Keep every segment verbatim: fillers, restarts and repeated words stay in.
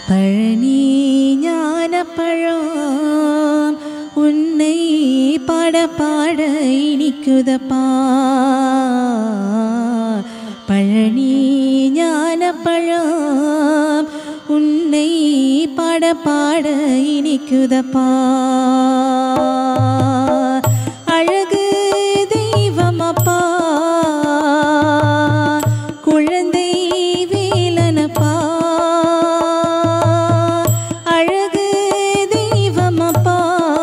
பழனி ஞானப்பழம் உன்னை பாட பாட இனிக்குதப்பா. பழனி ஞானப்பழம் உன்னை பாட பாட இனிக்குதப்பா. அழகு தெய்வமப்பா குழந்தை வேலனப்பா. அழகு தெய்வமப்பா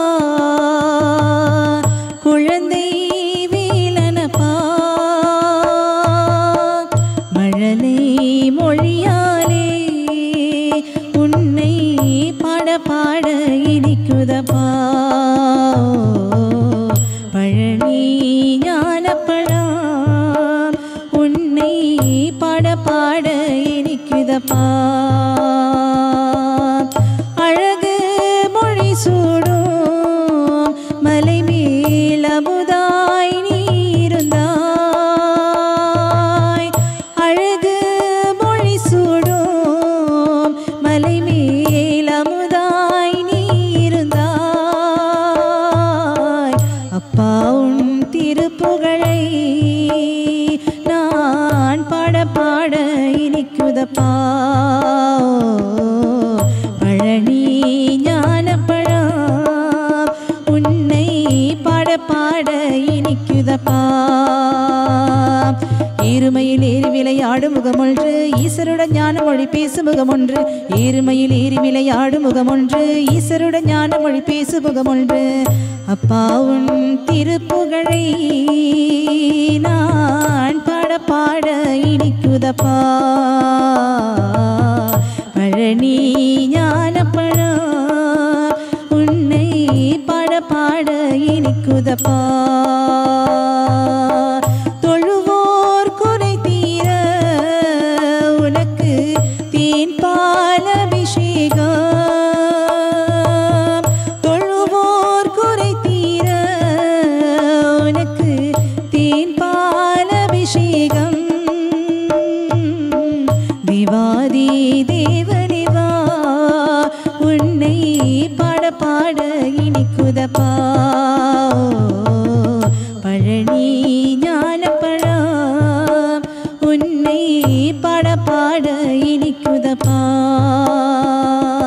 குழந்தை வேலனப்பா. மழலை மொழியாலே உன்னை பாட பாட இனிக்குதப்பா. பழனி ஞானப்பழம் உன்னை பாட பாட இனிக்குதப்பா. அழகு மொழி சூடும் மலை மேல் அமுதாய் நீ இருந்தாய். அழகு மொழி சூடும் மலை மேல் அமுதாய் நீ இருந்தாய். அப்பா உன் திருப்புகழை நான் பாட பாட இனிக்குதப்பா. பழனி ஞானப்பழம் உன்னை பாட பாட இனிக்குதப்பா. ஏறுமையில் ஏறி விளையாடும் முகமொன்று ஈசருடன் ஞான மொழி பேசும் முகமொன்று. ஏறுமையில் ஏறி விளையாடும் முகமொன்று ஈசருடன் ஞான மொழி பேசும் முகமொன்று. அப்பா உன் திருப்புகழை நான் பாட பாட இனிக்குதப்பா. பழனி ஞானப்பழம் உன்னை பாட பாட இனிக்குதப்பா. தொழுவோர் குறை தீர உனக்கு தேன் பால் அபிஷேகம். தொழுவோர் குறை தீர உனக்கு தேன் பால் அபிஷேகம். தேவாதி தேவனிவா உன்னை பாட பாட இனிக்குதப்பா. பழனி ஞானப்பழம் உன்னை பாட பாட இனிக்குதப்பா.